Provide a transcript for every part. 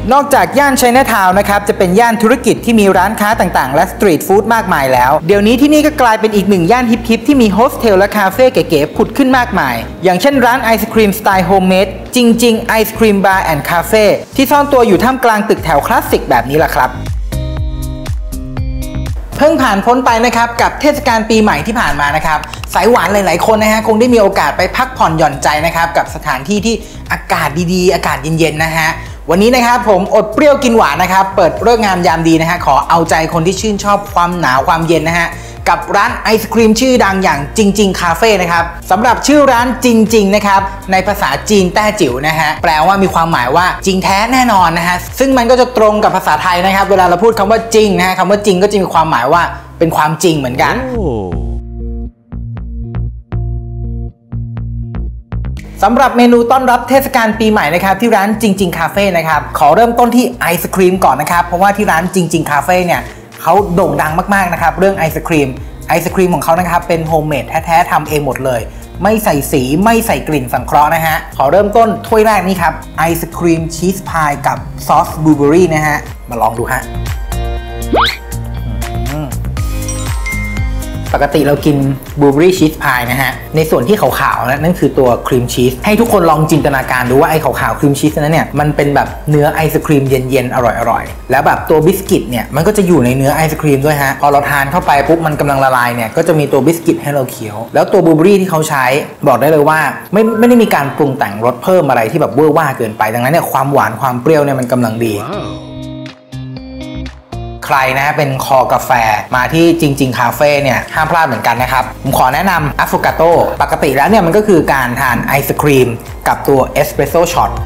นอกจากย่านไชน่าทาวน์นะครับจะเป็นย่านธุรกิจที่มีร้านค้าต่างๆและสตรีทฟู้ดมากมายแล้วเดี๋ยวนี้ที่นี่ก็กลายเป็นอีกหนึ่งย่านฮิปๆที่มีโฮสเทลและคาเฟ่เก๋ๆผุดขึ้นมากมายอย่างเช่นร้านไอศครีมสไตล์โฮมเมดจริงๆไอศครีมบาร์แอนด์คาเฟ่ที่ซ่อนตัวอยู่ท่ามกลางตึกแถวคลาสสิกแบบนี้แหละครับเพิ่งผ่านพ้นไปนะครับกับเทศกาลปีใหม่ที่ผ่านมานะครับสายหวานหลายๆคนนะฮะคงได้มีโอกาสไปพักผ่อนหย่อนใจนะครับกับสถานที่ที่อากาศดีๆอากาศเย็นๆนะฮะวันนี้นะครับผมอดเปรี้ยวกินหวานนะครับเปิดฤกษ์งามยามดีนะฮะขอเอาใจคนที่ชื่นชอบความหนาวความเย็นนะฮะกับร้านไอศครีมชื่อดังอย่างจริงๆคาเฟ่นะครับสำหรับชื่อร้านจริงๆนะครับในภาษาจีนแต้จิ๋วนะฮะแปลว่ามีความหมายว่าจริงแท้แน่นอนนะฮะซึ่งมันก็จะตรงกับภาษาไทยนะครับเวลาเราพูดคำว่าจริงนะฮะคำว่าจริงก็จะมีความหมายว่าเป็นความจริงเหมือนกันสำหรับเมนูต้อนรับเทศกาลปีใหม่นะครับที่ร้านจริงๆคาเฟ่นะครับขอเริ่มต้นที่ไอศครีมก่อนนะครับเพราะว่าที่ร้านจริงๆคาเฟ่เนี่ยเขาโด่งดังมากๆนะครับเรื่องไอศครีมของเขานะครับเป็นโฮมเมดแท้ๆทำเองหมดเลยไม่ใส่สีไม่ใส่กลิ่นสังเคราะห์นะฮะขอเริ่มต้นถ้วยแรกนี่ครับไอศครีมชีสพายกับซอสบลูเบอรี่นะฮะมาลองดูฮะปกติเรากินบลูเบอรี่ชีสพายนะฮะในส่วนที่ขาวๆนั่นคือตัวครีมชีสให้ทุกคนลองจินตนาการดูว่าไอ้ขาวๆครีมชีสนั้นเนี่ยมันเป็นแบบเนื้อไอศครีมเย็นๆอร่อยๆแล้วแบบตัวบิสกิตเนี่ยมันก็จะอยู่ในเนื้อไอศครีมด้วยฮะพอเราทานเข้าไปปุ๊บมันกำลังละลายเนี่ยก็จะมีตัวบิสกิตให้เราเคี้ยวแล้วตัวบลูเบอรี่ที่เขาใช้บอกได้เลยว่าไม่ได้มีการปรุงแต่งรสเพิ่มอะไรที่แบบเวอร์ว่าเกินไปดังนั้นเนี่ยความหวานความเปรี้ยวเนี่ยมันกำลังดีใครนะเป็นคอกาแฟมาที่จริงๆคาเฟ่เนี่ยห้ามพลาดเหมือนกันนะครับผมขอแนะนำอะโฟกาโต้ปกติแล้วเนี่ยมันก็คือการทานไอศครีมกับตัวเอสเปรสโซ่ช็อต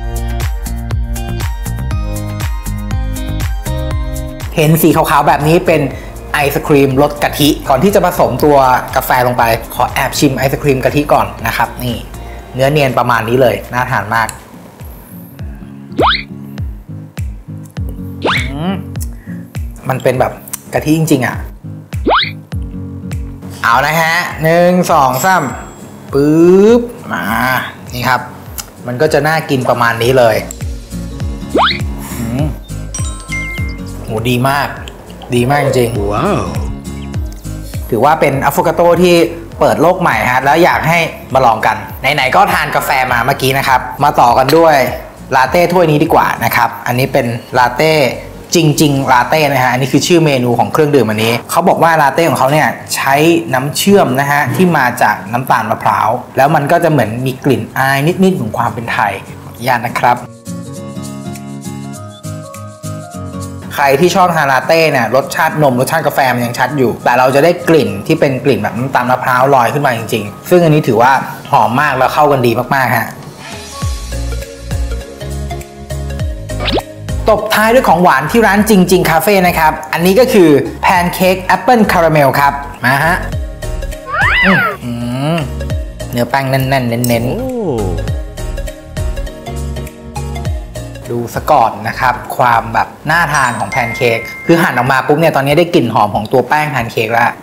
เห็นสีขาวๆแบบนี้เป็นไอศครีมรสกะทิก่อนที่จะผสมตัวกาแฟลงไปขอแอบชิมไอศครีมกะทิก่อนนะครับนี่เนื้อเนียนประมาณนี้เลยน่าทานมากมันเป็นแบบกะทิจริงๆอ่ะเอานะฮะ1 2 3ปึ๊บมานี่ครับมันก็จะน่ากินประมาณนี้เลยโหดีมากจริงๆว้าวถือว่าเป็นอะโฟกาโต้ที่เปิดโลกใหม่ฮะแล้วอยากให้มาลองกันไหนๆก็ทานกาแฟมาเมื่อกี้นะครับมาต่อกันด้วยลาเต้ถ้วยนี้ดีกว่านะครับอันนี้เป็นลาเต้จริงๆลาเต้นะฮะอันนี้คือชื่อเมนูของเครื่องดื่มอันนี้เขาบอกว่าลาเต้ของเขาเนี่ยใช้น้ำเชื่อมนะฮะที่มาจากน้ำตาลมะพร้าวแล้วมันก็จะเหมือนมีกลิ่นอายนิดๆของความเป็นไทยขออนุญาตนะครับใครที่ชอบทานลาเต้เนี่ยรสชาตินมรสชาติกาแฟมันยังชัดอยู่แต่เราจะได้กลิ่นที่เป็นกลิ่นแบบน้ำตาลมะพร้าวลอยขึ้นมาจริงๆซึ่งอันนี้ถือว่าหอมมากแล้วเข้ากันดีมากๆฮะตบท้ายด้วยของหวานที่ร้านจริงๆคาเฟ่นะครับอันนี้ก็คือแพนเค้กแอปเปิลคาราเมลครับมาฮะเนื้อแป้งแน่นๆเน้นๆดูซะก่อนนะครับความแบบน่าทานของแพนเค้กคือหั่นออกมาปุ๊บเนี่ยตอนนี้ได้กลิ่นหอมของตัวแป้งแพนเค้กแล้ว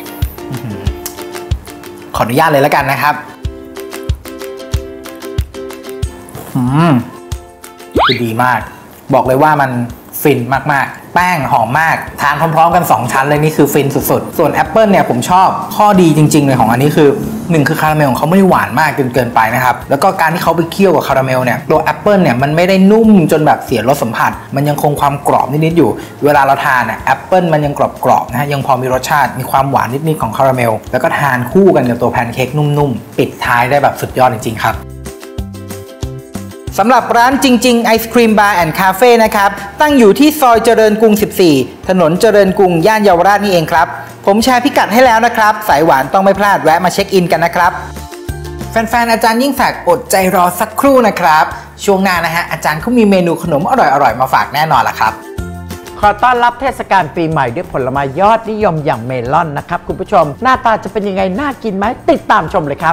ขออนุญาตเลยแล้วกันนะครับคือดีมากบอกเลยว่ามันฟินมากๆแป้งหอมมากทานพร้อมๆกัน2ชั้นเลยนี่คือฟินสุดๆส่วนแอปเปิลเนี่ยผมชอบข้อดีจริงๆเลยของอันนี้คือ1คือคาราเมลของเขาไม่ได้หวานมากจนเกินไปนะครับแล้วก็การที่เขาไปเคี่ยวกับคาราเมลเนี่ยตัวแอปเปิลเนี่ยมันไม่ได้นุ่มจนแบบเสียรสสัมผัสมันยังคงความกรอบนิดๆอยู่เวลาเราทานเนี่ยแอปเปิลมันยังกรอบๆนะฮะยังพอมีรสชาติมีความหวานนิดๆของคาราเมลแล้วก็ทานคู่กันกับตัวแพนเค้กนุ่มๆปิดท้ายได้แบบสุดยอดจริงๆครับสำหรับร้านจริงๆไอศครีมบาร์แอนด์คาเฟ่นะครับตั้งอยู่ที่ซอยเจริญกรุง14ถนนเจริญกรุงย่านเยาวราชนี่เองครับผมแชร์พิกัดให้แล้วนะครับสายหวานต้องไม่พลาดแวะมาเช็คอินกันนะครับแฟนๆอาจารย์ยิ่งศักดิ์อดใจรอสักครู่นะครับช่วงหน้านะฮะอาจารย์เขามีเมนูขนมอร่อยๆมาฝากแน่นอนล่ะครับขอต้อนรับเทศกาลปีใหม่ด้วยผลไม้ยอดนิยมอย่างเมลอนนะครับคุณผู้ชมหน้าตาจะเป็นยังไงน่ากินไหมติดตามชมเลยครับ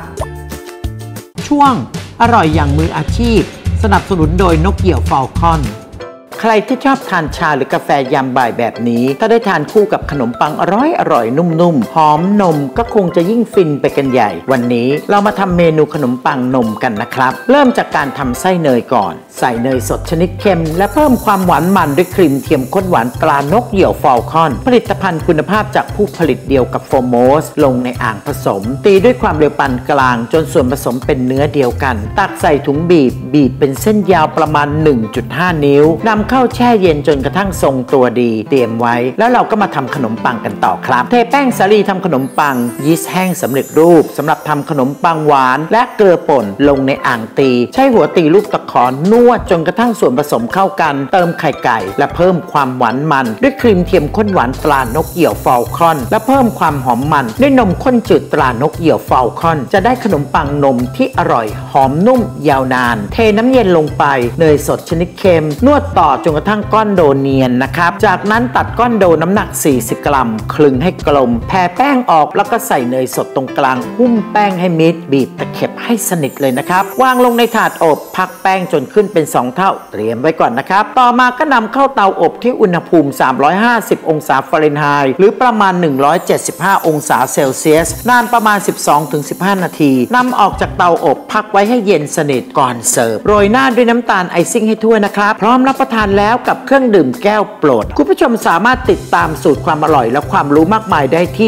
ช่วงอร่อยอย่างมืออาชีพสนับสนุนโดยนกเหยี่ยวฟอลคอนขครที่ชอบทานชาหรือกาแฟยามบ่ายแบบนี้ถ้าได้ทานคู่กับขนมปังอร่อยนุ่มๆหอมนมก็คงจะยิ่งฟินไปกันใหญ่วันนี้เรามาทำเมนูขนมปังนมกันนะครับเริ่มจากการทำไส้เนยก่อนใส่เนยสดชนิดเค็มและเพิ่มความหวานมันด้วยครีมเทียมข้นหวานตรานกเหยี่ยวฟอลคอนผลิตภัณฑ์คุณภาพจากผู้ผลิตเดียวกับโฟโมสลงในอ่างผสมตีด้วยความเร็วปานกลางจนส่วนผสมเป็นเนื้อเดียวกันตักใส่ถุงบีบเป็นเส้นยาวประมาณ 1.5 นิ้วนำเข้าแช่เย็นจนกระทั่งทรงตัวดีเตรียมไว้แล้วเราก็มาทำขนมปังกันต่อครับเทแป้งสาลีทำขนมปังยีสต์แห้งสำเร็จรูปสำหรับทำขนมปังหวานและเกลือป่นลงในอ่างตีใช้หัวตีลูกตะขอนวดจนกระทั่งส่วนผสมเข้ากันเติมไข่ไก่และเพิ่มความหวานมันด้วยครีมเทียมข้นหวานตรานกเหยี่ยวฟอลคอนและเพิ่มความหอมมันด้วยนมข้นจืดตรานกเหยี่ยวฟอลคอนจะได้ขนมปังนมที่อร่อยหอมนุ่มยาวนานเทน้ำเย็นลงไปเนยสดชนิดเค็มนวดต่อจนกระทั่งก้อนโดเนียนนะครับจากนั้นตัดก้อนโดน้ำหนัก40 กรัมคลึงให้กลมแผ่แป้งออกแล้วก็ใส่เนยสดตรงกลางหุ้มแป้งให้มิดบีบตะเข็บให้สนิทเลยนะครับวางลงในถาดอบพักแป้งจนขึ้นเป็น2 เท่าเตรียมไว้ก่อนนะครับต่อมาก็นำเข้าเตาอบที่อุณหภูมิ350 องศาฟาเรนไฮต์หรือประมาณ175 องศาเซลเซียสนานประมาณ 12-15 นาทีนำออกจากเตาอบพักไว้ให้เย็นสนิทก่อนเสิร์ฟโรยหน้าด้วยน้ำตาลไอซิ่งให้ทั่วนะครับพร้อมรับประทานแล้วกับเครื่องดื่มแก้วโปรดคุณผู้ชมสามารถติดตามสูตรความอร่อยและความรู้มากมายได้ที่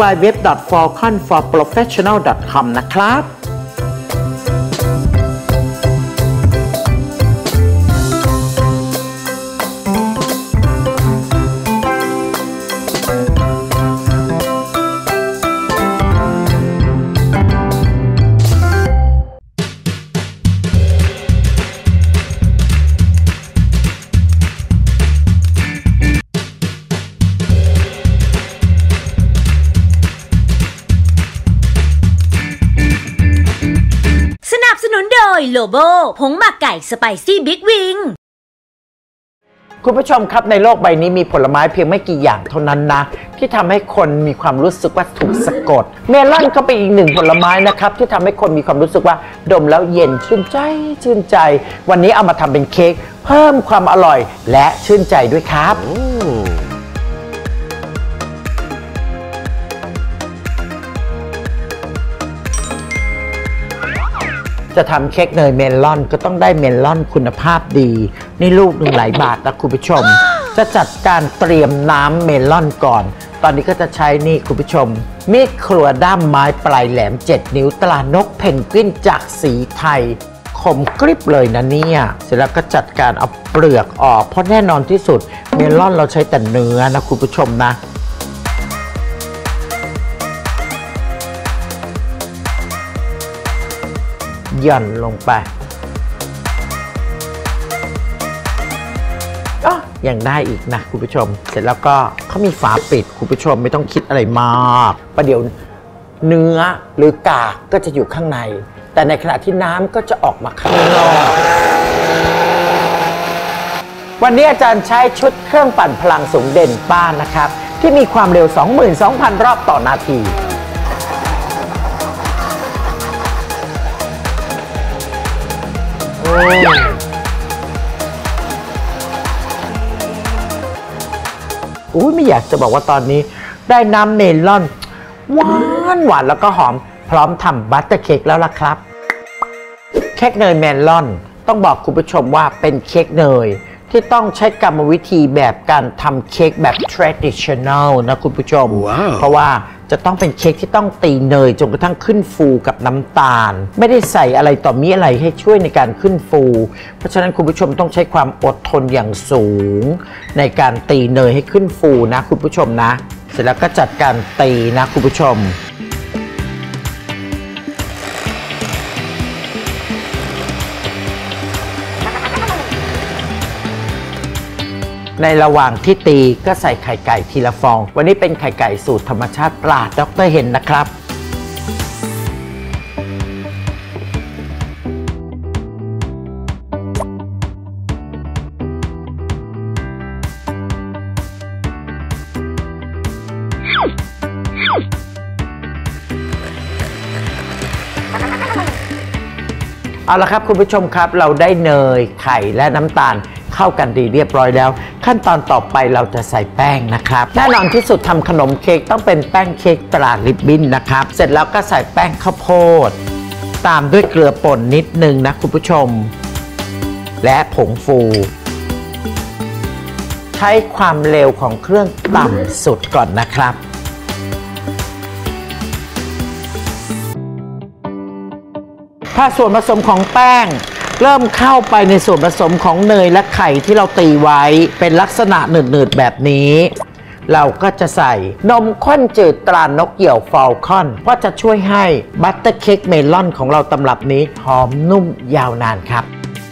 www.falconforprofessional.com นะครับโลโบผงหมักไก่สไปซี่บิ๊กวิงคุณผู้ชมครับในโลกใบนี้มีผลไม้เพียงไม่กี่อย่างเท่านั้นนะที่ทำให้คนมีความรู้สึกว่าถูกสะกดเมลอนก็เป็นอีกหนึ่งผลไม้นะครับที่ทำให้คนมีความรู้สึกว่าดมแล้วเย็นชื่นใจวันนี้เอามาทำเป็นเค้กเพิ่มความอร่อยและชื่นใจด้วยครับจะทำเค้กเนยเมลอนก็ต้องได้เมลอนคุณภาพดีนี่ลูกหนึ่งหลายบาทนะคุณผู้ชมจะจัดการเตรียมน้ำเมลอนก่อนตอนนี้ก็จะใช้นี่คุณผู้ชมมีดครัวด้ามไม้ปลายแหลม7 นิ้วตรานกเพนกวินจากสีไทยคมกริบเลยนะเนี่ยเสร็จแล้วก็จัดการเอาเปลือกออกเพราะแน่นอนที่สุดเมลอนเราใช้แต่เนื้อนะคุณผู้ชมนะหย่อนลงไปยังได้อีกนะคุณผู้ชมเสร็จแล้วก็เขามีฝาปิดคุณผู้ชมไม่ต้องคิดอะไรมากประเดี๋ยวเนื้อหรือกากก็จะอยู่ข้างในแต่ในขณะที่น้ำก็จะออกมาข้างนอกวันนี้อาจารย์ใช้ชุดเครื่องปั่นพลังสูงเด่นป้านะครับที่มีความเร็ว 22,000 รอบต่อนาทีไม่อยากจะบอกว่าตอนนี้ได้น้ำเมลอนหวานแล้วก็หอมพร้อมทำบัตเตอร์เค้กแล้วล่ะครับเค้กเนยเมลอนต้องบอกคุณผู้ชมว่าเป็นเค้กเนยที่ต้องใช้กรรมวิธีแบบการทำเค้กแบบ traditional นะคุณผู้ชม เพราะว่าจะต้องเป็นเค้กที่ต้องตีเนยจนกระทั่งขึ้นฟูกับน้ำตาลไม่ได้ใส่อะไรต่อมีอะไรให้ช่วยในการขึ้นฟูเพราะฉะนั้นคุณผู้ชมต้องใช้ความอดทนอย่างสูงในการตีเนยให้ขึ้นฟูนะคุณผู้ชมนะเสร็จแล้วก็จัดการตีนะคุณผู้ชมในระหว่างที่ตีก็ใส่ไข่ไก่ทีละฟองวันนี้เป็นไข่ไก่สูตรธรรมชาติปลาดร.เห็นนะครับเอาละครับคุณผู้ชมครับเราได้เนยไข่และน้ำตาลเข้เข้ากันดีเรียบร้อยแล้วขั้นตอนต่อไปเราจะใส่แป้งนะครับแน่นอนที่สุดทำขนมเค้กต้องเป็นแป้งเค้กตราริบบิ้นนะครับเสร็จแล้วก็ใส่แป้งข้าวโพดตามด้วยเกลือป่นนิดนึงนะคุณผู้ชมและผงฟูใช้ความเร็วของเครื่องต่ำสุดก่อนนะครับถ้าส่วนผสมของแป้งเริ่มเข้าไปในส่วนผสมของเนยและไข่ที่เราตีไว้เป็นลักษณะหนืดๆแบบนี้เราก็จะใส่นมข้นจืดตรานกเหยี่ยวฟอลคอนเพราะจะช่วยให้บัตเตอร์เค้กเมลอนของเราตำรับนี้หอมนุ่มยาวนานครับ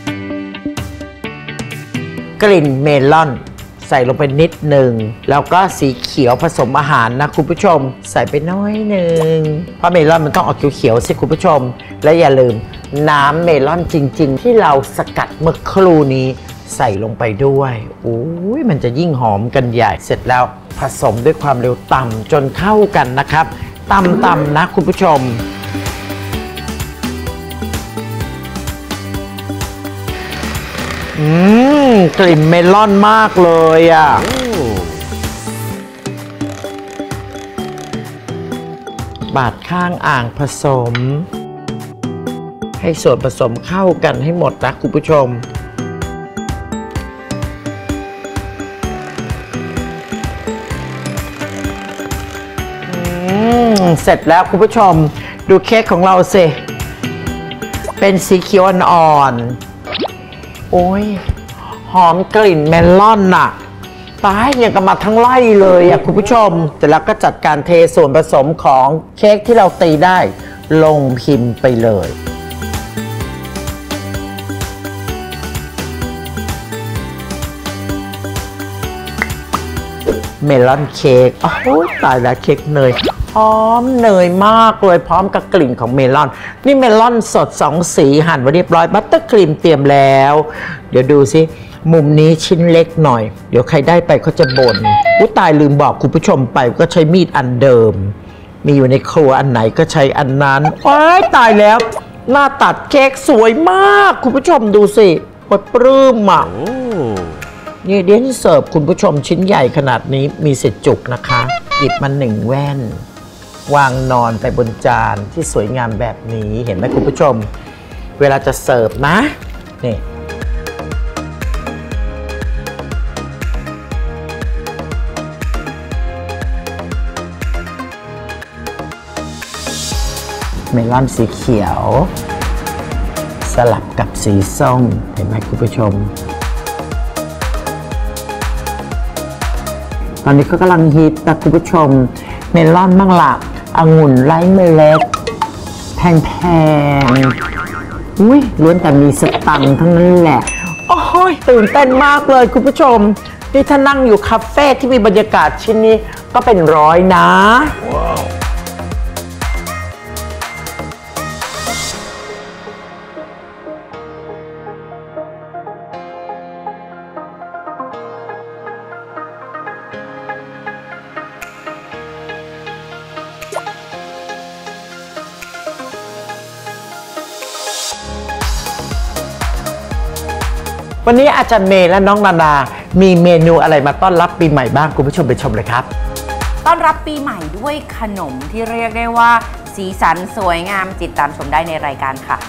กลิ่นเมลอนใส่ลงไปนิดหนึ่งแล้วก็สีเขียวผสมอาหารนะคุณผู้ชมใส่ไปน้อยหนึ่งเพราะเมลอนมันต้องออกเขียวๆสิคุณผู้ชมและอย่าลืมน้ำเมลอนจริงๆที่เราสกัดเมื่อครู่นี้ใส่ลงไปด้วยมันจะยิ่งหอมกันใหญ่เสร็จแล้วผสมด้วยความเร็วต่ำจนเข้ากันนะครับต่ำๆนะคุณผู้ชมกลิ่นเมลอนมากเลยอ่ะบาดข้างอ่างผสมให้ส่วนผสมเข้ากันให้หมดนะคุณผู้ชมเสร็จแล้วคุณผู้ชมดูเค้กของเราสิเป็นสีเขียวอ่อนๆหอมกลิ่นเมลอนน่ะตายอย่างกับมาทั้งไล่เลยอ่ะคุณผู้ชมเสร็จแล้วก็จัดการเทส่วนผสมของเค้กที่เราตีได้ลงพิมพ์ไปเลยเมลอนเค้กตายแล้วเค้กเนยหอมเนยมากเลยพร้อมกับกลิ่นของเมลอนนี่เมลอนสด2สีหั่นไว้เรียบร้อยบัตเตอร์ครีมเตรียมแล้วเดี๋ยวดูสิมุมนี้ชิ้นเล็กหน่อยเดี๋ยวใครได้ไปเขาจะบ่นตายลืมบอกคุณผู้ชมไปก็ใช้มีดอันเดิมมีอยู่ในครัวอันไหนก็ใช้อันนั้นตายแล้วหน้าตัดเค้กสวยมากคุณผู้ชมดูสิปลื้มอ่ะนี่เดี๋ยวเสิร์ฟคุณผู้ชมชิ้นใหญ่ขนาดนี้มีสิทธิ์จุกนะคะหยิบมา1แว่นวางนอนไปบนจานที่สวยงามแบบนี้เห็นไหมคุณผู้ชมเวลาจะเสิร์ฟนะนี่เมลอนสีเขียวสลับกับสีส้มเห็นไหมคุณผู้ชมตอนนี้ก็กำลังฮิตนะคุณผู้ชมเมลอนบ้างละองุ่นไร้เมล็ดแพงๆล้วนแต่มีสตังค์ทั้งนั้นแหละตื่นเต้นมากเลยคุณผู้ชมนี่ถ้านั่งอยู่คาเฟ่ที่มีบรรยากาศชิ้นนี้ก็เป็น100นะวันนี้อาจารย์เมย์และน้องนานามีเมนูอะไรมาต้อนรับปีใหม่บ้างคุณผู้ชมไปชมเลยครับต้อนรับปีใหม่ด้วยขนมที่เรียกได้ว่าสีสันสวยงามติดตามชมได้ในรายการค่ะ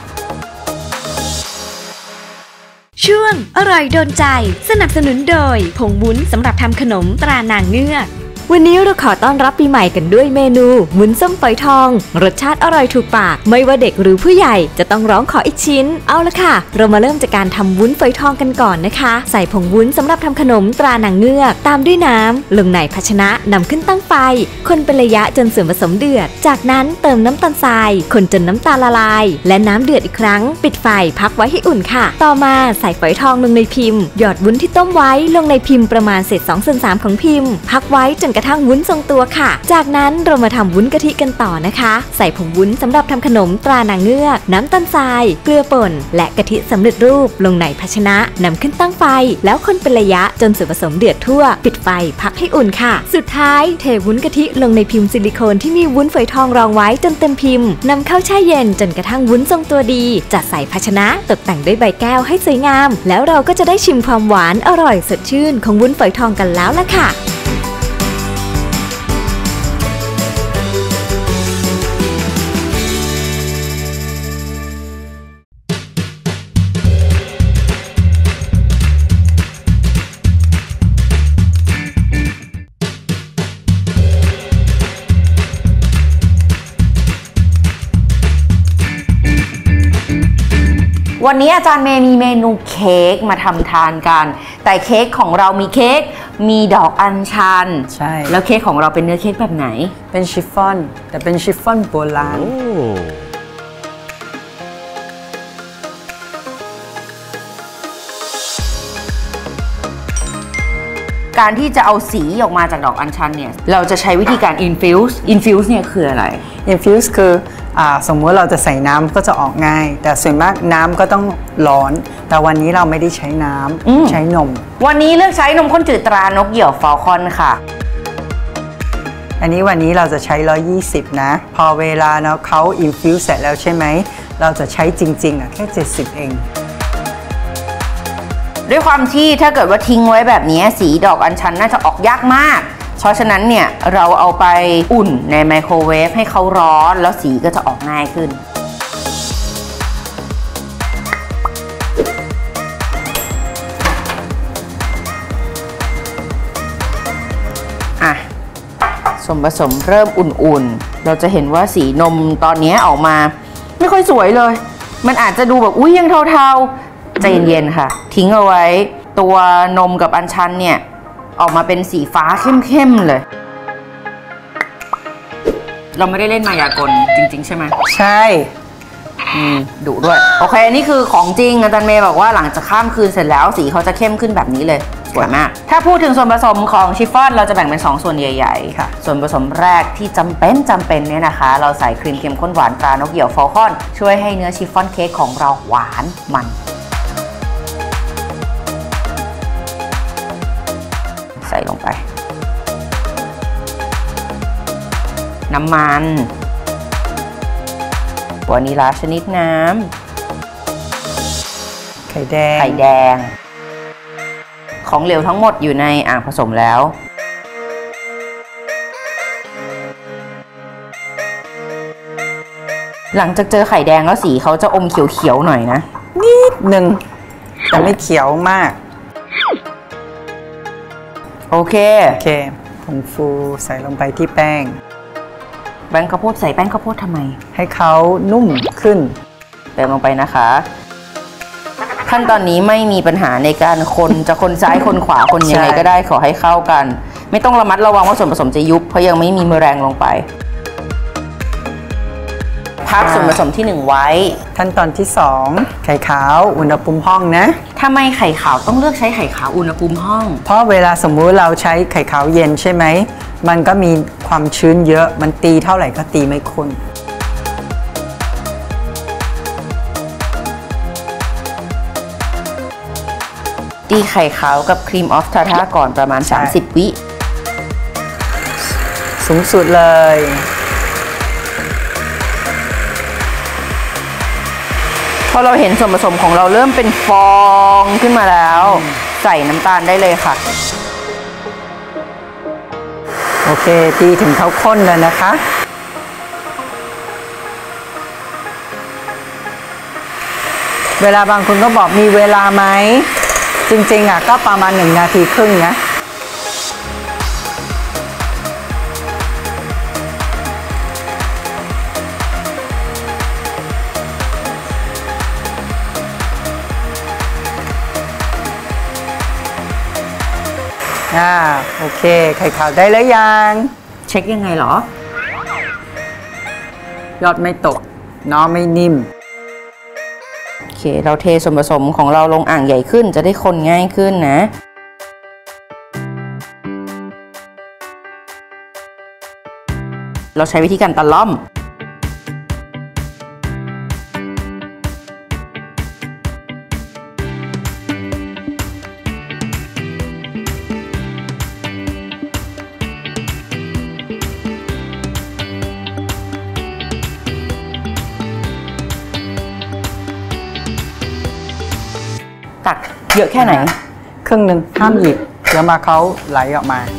ช่วงอร่อยโดนใจสนับสนุนโดยผงวุ้นสำหรับทำขนมตรานางเงือกวันนี้เราขอต้อนรับปีใหม่กันด้วยเมนูวุ้นส้มฝอยทองรสชาติอร่อยถูกปากไม่ว่าเด็กหรือผู้ใหญ่จะต้องร้องขออีกชิ้นเอาละค่ะเรามาเริ่มจากการทำวุ้นฝอยทองกันก่อนนะคะใส่ผงวุ้นสำหรับทำขนมตรานางเงือกตามด้วยน้ำลงในภาชนะนำขึ้นตั้งไฟคนเป็นระยะจนส่วนผสมเดือดจากนั้นเติมน้ำตาลทรายคนจนน้ำตาลละลายและน้ำเดือดอีกครั้งปิดไฟพักไว้ให้อุ่นค่ะต่อมาใส่ฝอยทองลงในพิมพ์หยอดวุ้นที่ต้มไว้ลงในพิมพ์ประมาณเศษ2/3ของพิมพ์พักไว้จนกระระทั่งวุ้นทรงตัวค่ะ จากนั้นเรามาทำวุ้นกะทิกันต่อนะคะใส่ผงวุ้นสำหรับทำขนมตรานางเงือกน้ำตาลทรายเกลือป่นและกะทิสำเร็จรูปลงในภาชนะนำขึ้นตั้งไฟแล้วคนเป็นระยะจนส่วนผสมเดือดทั่วปิดไฟพักให้อุ่นค่ะสุดท้ายเทวุ้นกะทิลงในพิมพ์ซิลิโคนที่มีวุ้นฝอยทองรองไว้จนเต็มพิมพ์นำเข้าแช่เย็นจนกระทั่งวุ้นทรงตัวดีจัดใส่ภาชนะตกแต่งด้วยใบแก้วให้สวยงามแล้วเราก็จะได้ชิมความหวานอร่อยสดชื่นของวุ้นฝอยทองกันแล้วล่ะค่ะวันนี้อาจารย์เมย์มีเมนูเค้กมาทำทานกันแต่เค้กของเรามีเค้กมีดอกอัญชันใช่แล้วเค้กของเราเป็นเนื้อเค้กแบบไหนเป็นชิฟฟ่อนแต่เป็นชิฟฟ่อนโบราณการที่จะเอาสีออกมาจากดอกอัญชันเนี่ยเราจะใช้วิธีการ infuse เนี่ยคืออะไร infuse คือสมมติเราจะใส่น้ำก็จะออกง่ายแต่ส่วนมากน้ำก็ต้องร้อนแต่วันนี้เราไม่ได้ใช้น้ำใช้นมวันนี้เลือกใช้นมข้นจืดตรานกเหยี่ยวฟอลคอนค่ะวันนี้เราจะใช้120นะพอเวลาเนาะเขา infuse เสร็จแล้วใช่ไหมเราจะใช้จริงๆแค่70เองด้วยความที่ถ้าเกิดว่าทิ้งไว้แบบนี้สีดอกอัญชันน่าจะออกยากมากเพราะฉะนั้นเนี่ยเราเอาไปอุ่นในไมโครเวฟให้เขาร้อนแล้วสีก็จะออกง่ายขึ้นส่วนผสมเริ่มอุ่นๆเราจะเห็นว่าสีนมตอนนี้ออกมาไม่ค่อยสวยเลยมันอาจจะดูแบบอุ้ยยังเทาๆใจเย็นๆค่ะทิ้งเอาไว้ตัวนมกับอัญชันเนี่ยออกมาเป็นสีฟ้าเข้มๆเลยเราไม่ได้เล่นมายากลจริงๆใช่ไหมใช่ดุด้วยโอเคนี่คือของจริงอาจารย์เมย์บอกว่าหลังจากข้ามคืนเสร็จแล้วสีเขาจะเข้มขึ้นแบบนี้เลยสวยมากถ้าพูดถึงส่วนผสมของชิฟฟ่อนเราจะแบ่งเป็น2ส่วนใหญ่ๆส่วนผสมแรกที่จำเป็นเนี่ยนะคะเราใส่ครีมเข้มข้นหวานตรานกเหยี่ยวฟอลคอนช่วยให้เนื้อชิฟฟ่อนเค้กของเราหวานมันใส่ลงไปน้ำมันวานิลาชนิดน้ำไข่แดงของเหลวทั้งหมดอยู่ในอ่างผสมแล้วหลังจากเจอไข่แดงแล้วสีเขาจะอมเขียวๆหน่อยนะนิดหนึ่งแต่ไม่เขียวมากโอเคผงฟูใส่ลงไปที่แป้งข้าวโพดใส่แป้งข้าวโพดทำไมให้เขานุ่มขึ้นเติมลงไปนะคะขั้นตอนนี้ไม่มีปัญหาในการคนจะคนซ้ายคนขวาคนยังไงก็ได้ขอให้เข้ากันไม่ต้องระมัดระวังว่าส่วนผสมจะยุบเพราะยังไม่มีแมลงลงไปพักส่วนผสมที่1ไว้ขั้นตอนที่2ไข่ขาวอุณหภูมิห้องนะทำไมไข่ขาวต้องเลือกใช้ไข่ขาวอุณหภูมิห้องเพราะเวลาสมมุติเราใช้ไข่ขาวเย็นใช่ไหมมันก็มีความชื้นเยอะมันตีเท่าไหร่ก็ตีไม่ข้นตีไข่ขาวกับครีมออฟทาร์ทาก่อนประมาณ30วิสูงสุดเลยพอเราเห็นส่วนผสมของเราเริ่มเป็นฟองขึ้นมาแล้วใส่น้ำตาลได้เลยค่ะโอเคตีถึงเขาข้นแล้วนะคะเวลาบางคนก็บอกมีเวลาไหมจริงๆก็ประมาณ1 นาทีครึ่งนะโอเคไข่ขาวได้แล้วยังเช็คยังไงหรอยอดไม่ตกน้อไม่นิ่มโอเคเราเทส่วนผสมของเราลงอ่างใหญ่ขึ้นจะได้คนง่ายขึ้นนะเราใช้วิธีการตะล่อมตักเยอะแค่ไหนครึ่งหนึ่งห้ามหยิบเดี๋ยวมาเขาไหลออกมา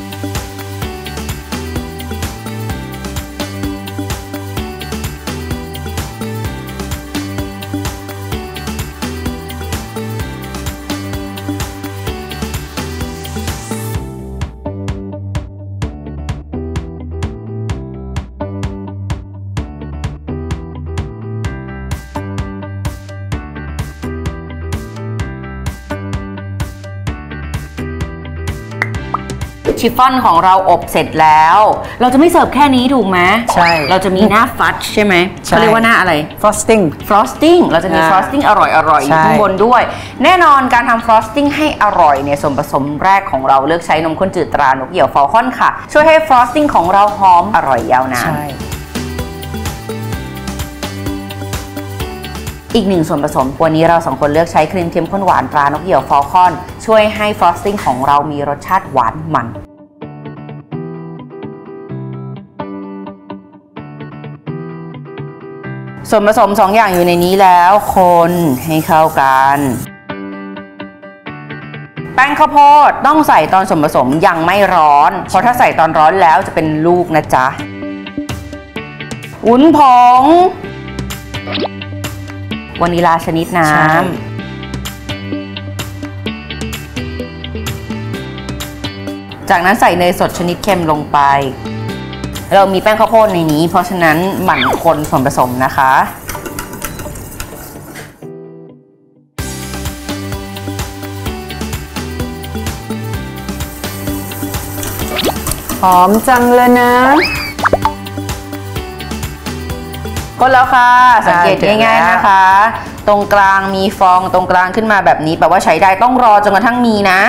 ชิฟฟ่อนของเราอบเสร็จแล้ว เราจะไม่เสิร์ฟแค่นี้ถูกไหมใช่เราจะมีหน้าฟัดใช่ไหมเขาเรียกว่าหน้าอะไร frosting frosting เราจะมี frosting อร่อยๆอยู่ข้างบนด้วย แน่นอนการทำ frosting ให้อร่อยเนี่ยส่วนผสมแรกของเราเลือกใช้นมข้นจืดตรานกเหยี่ยวฟอลคอนค่ะช่วยให้ frosting ของเราหอมอร่อยยาวนานใช่อีกหนึ่งส่วนผสมวันนี้เราสองคนเลือกใช้ครีมเค็มข้นหวานตรานกเหยี่ยวฟอลคอนช่วยให้ frosting ของเรามีรสชาติหวานมันส่วนผสม2 อย่างอยู่ในนี้แล้วคนให้เข้ากันแป้งข้าวโพดต้องใส่ตอนส่วนผสมยังไม่ร้อนเพราะถ้าใส่ตอนร้อนแล้วจะเป็นลูกนะจ๊ะวุ้นผงวานิลาชนิดน้ำจากนั้นใส่เนยสดชนิดเค็มลงไปเรามีแป้งข้าวโพดในนี้เพราะฉะนั้นหมั่นคนส่วนผสมนะคะหอมจังเลยนะคนแล้วค่ะสังเกตง่ายๆนะคะ ตรงกลางมีฟองตรงกลางขึ้นมาแบบนี้แปลว่าใช้ได้ต้องรอจนกระทั่งมีนะ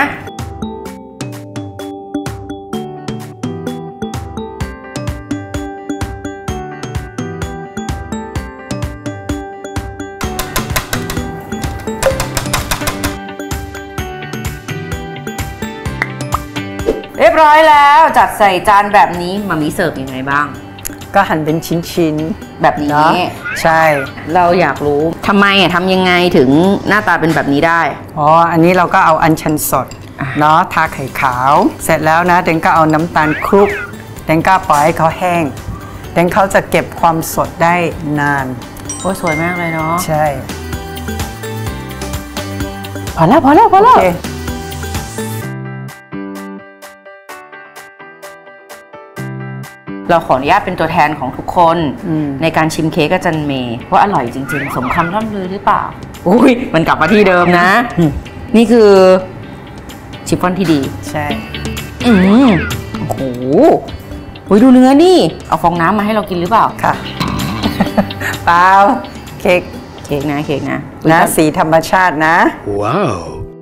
เรียบร้อยแล้วจัดใส่จานแบบนี้มามีเสิร์ฟยังไงบ้างก็หั่นเป็นชิ้นๆแบบนี้ใช่เราอยากรู้ทำไมทำยังไงถึงหน้าตาเป็นแบบนี้ได้อ๋ออันนี้เราก็เอาอัญชันสดเนาะทาไข่ขาวเสร็จแล้วนะเดนก็เอาน้ำตาลคลุกเดนก็ปล่อยให้เขาแห้งเดนเขาจะเก็บความสดได้นานโอ้สวยมากเลยเนาะใช่พอแล้วเราขออนุญาตเป็นตัวแทนของทุกคนในการชิมเค้กอาจารย์เมย์ว่าอร่อยจริงๆสมคำร่ำลือหรือเปล่าอุ้ยมันกลับมาที่เดิมนะนี่คือชิฟฟ่อนที่ดีใช่โอ้โหดูเนื้อนี่เอาฟองน้ำมาให้เรากินหรือเปล่าค่ะเปล่าเค้กนะสีธรรมชาตินะว้าว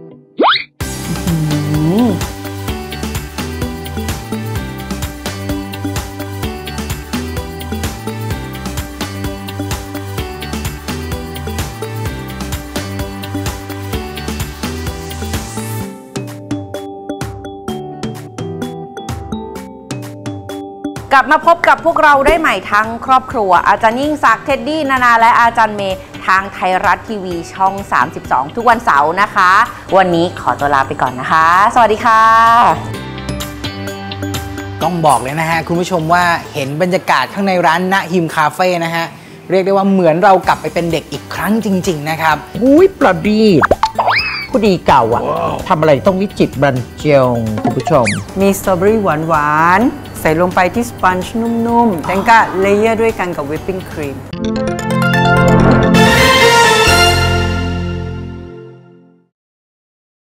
กลับมาพบกับพวกเราได้ใหม่ทั้งครอบครัวอาจารย์ยิ่งศักดิ์เท็ดดี้นานาและอาจารย์เมย์ทางไทยรัฐทีวีช่อง32ทุกวันเสาร์นะคะวันนี้ขอตัวลาไปก่อนนะคะสวัสดีค่ะต้องบอกเลยนะฮะคุณผู้ชมว่าเห็นบรรยากาศข้างในร้านณฮิมคาเฟ่นะฮะเรียกได้ว่าเหมือนเรากลับไปเป็นเด็กอีกครั้งจริงๆนะครับอุ้ยประดีผู้ดีเก่าอ่ะทำอะไรต้องวิจิตรบรรจงคุณผู้ชมมีสตรอเบอรี่หวานๆใส่ลงไปที่สปันจ์นุ่มๆแล้วก็เลเยอร์ด้วยกันกับวิปปิ้งครีม